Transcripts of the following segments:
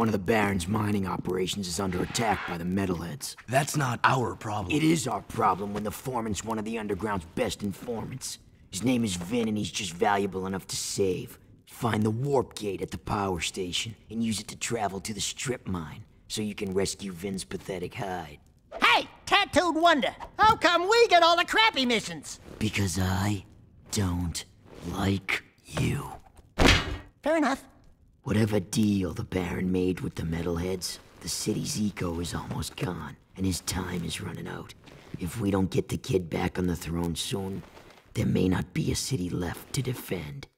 One of the Baron's mining operations is under attack by the metalheads. That's not our problem. It is our problem when the foreman's one of the Underground's best informants. His name is Vin, and he's just valuable enough to save. Find the warp gate at the power station and use it to travel to the strip mine so you can rescue Vin's pathetic hide. Hey, Tattooed Wonder, how come we get all the crappy missions? Because I don't like you. Fair enough. Whatever deal the Baron made with the metalheads, the city's eco is almost gone, and his time is running out. If we don't get the kid back on the throne soon, there may not be a city left to defend.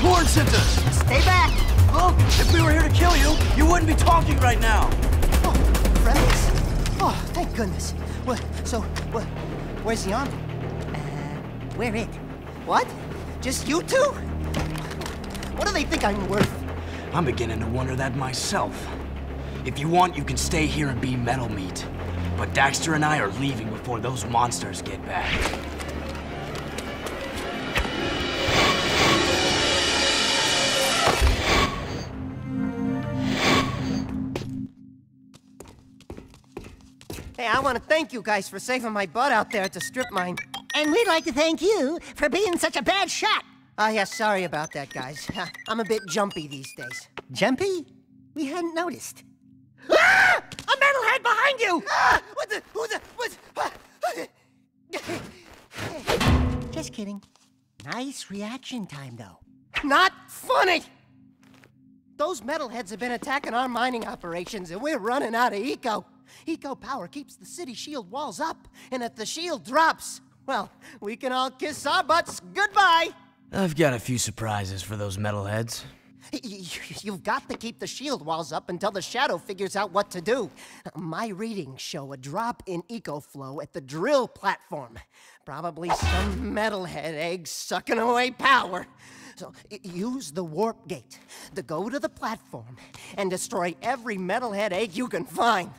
Horn sent us! Stay back! Look, if we were here to kill you, you wouldn't be talking right now! Oh, friends? Oh, thank goodness. Where's the army? Where it? What? Just you two? What do they think I'm worth? I'm beginning to wonder that myself. If you want, you can stay here and be metal meat. But Daxter and I are leaving before those monsters get back. Hey, I want to thank you guys for saving my butt out there at the strip mine. And we'd like to thank you for being such a bad shot. Oh, yeah, sorry about that, guys. I'm a bit jumpy these days. Jumpy? We hadn't noticed. Ah! A metalhead behind you! Ah! Just kidding. Nice reaction time, though. Not funny! Those metalheads have been attacking our mining operations, and we're running out of eco. Eco power keeps the city shield walls up, and if the shield drops, well, we can all kiss our butts goodbye! I've got a few surprises for those metalheads. You've got to keep the shield walls up until the Shadow figures out what to do. My readings show a drop in eco flow at the drill platform. Probably some metalhead egg sucking away power. So use the warp gate to go to the platform and destroy every metalhead egg you can find.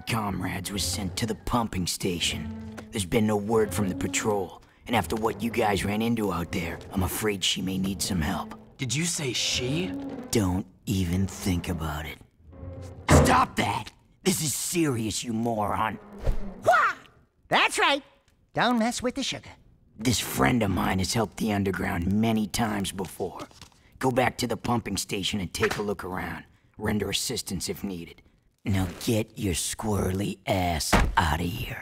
comrades was sent to the pumping station. There's been no word from the patrol, and after what you guys ran into out there, I'm afraid she may need some help. Did you say she? Don't even think about it. Stop that! This is serious, you moron. Wah! That's right. Don't mess with the sugar. This friend of mine has helped the underground many times before. Go back to the pumping station and take a look around. Render assistance if needed. Now get your squirrely ass out of here.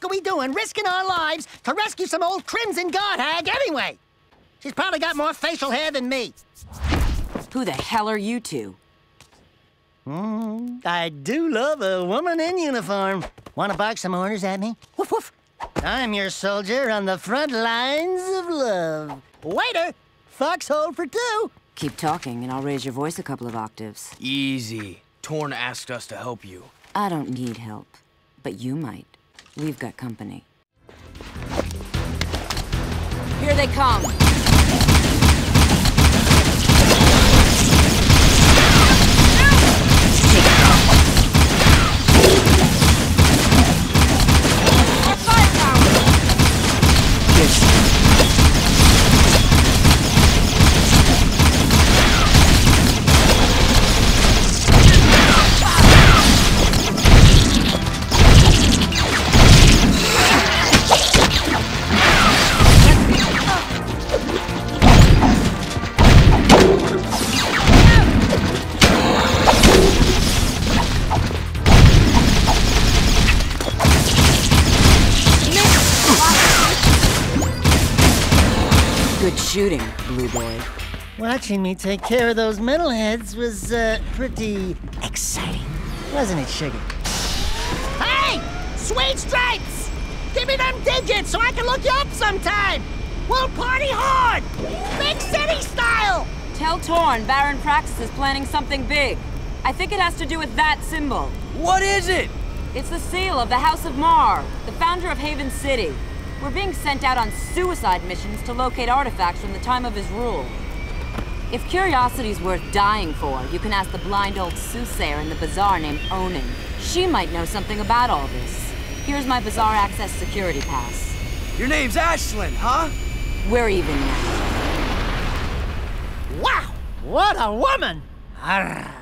heck are we doing risking our lives to rescue some old Crimson Guard hag anyway? She's probably got more facial hair than me. Who the hell are you two? I do love a woman in uniform. Want to bark some orders at me? Woof woof. I'm your soldier on the front lines of love. Waiter, foxhole for two. Keep talking and I'll raise your voice a couple of octaves. Easy. Torn asked us to help you. I don't need help, but you might. We've got company. Here they come. Good shooting, Blue Boy. Watching me take care of those metalheads was, pretty exciting. Wasn't it, Sugar? Hey! Sweet Stripes! Give me them digits so I can look you up sometime! We'll party hard! Big city style! Tell Torn Baron Praxis is planning something big. I think it has to do with that symbol. What is it? It's the seal of the House of Mar, the founder of Haven City. We're being sent out on suicide missions to locate artifacts from the time of his rule. If curiosity's worth dying for, you can ask the blind old soothsayer in the bazaar named Onin. She might know something about all this. Here's my bazaar access security pass. Your name's Ashlyn, huh? We're even now. Wow! What a woman! Arrgh.